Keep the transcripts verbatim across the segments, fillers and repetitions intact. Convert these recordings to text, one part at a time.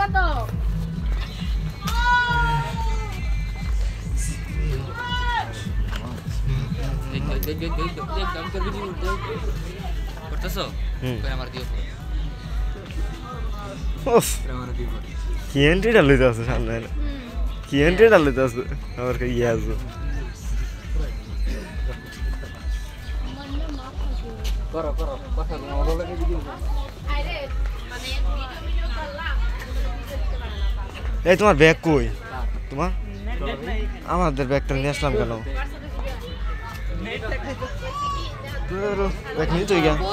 কি এন্ট্রি ডালিতে আছে সামনে কি এন্ট্রি ডালিতে আছে আমার ইয়ে আছে করো করো কথা বলো লাগে ভিডিও এই তোমার ব্যাগ কই তোমার আমাদের ব্যাগটা নিয়ে আসলাম কেন ব্যাগ নিয়ে চলে গেল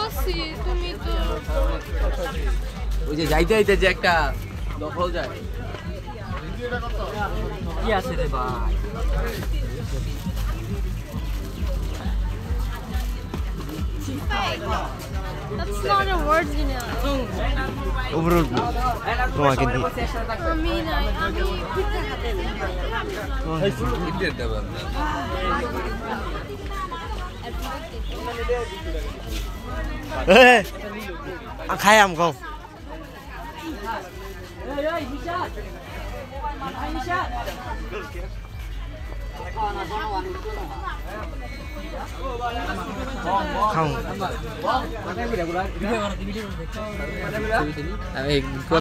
ওই যে যাইতে যাইতে যে একটা দখল যায় কি আছে রে ভাই That's not a word, you know. Overall, তোমাকে দি আমি না আমি পিঠা খেতে ইন্টারনেট দাও এই আ খাই আম খাও এই এই হিসাব এই হিসাব খাও আমি